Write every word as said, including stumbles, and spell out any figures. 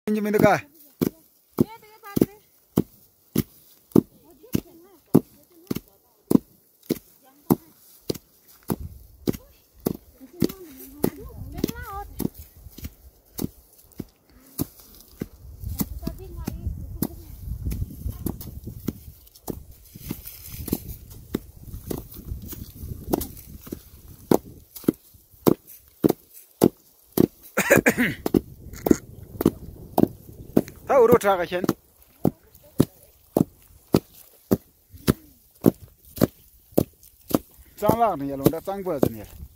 Như mình được à? Tahu urut raga chen. Sang lang ni, alon dah sang ber tu ni.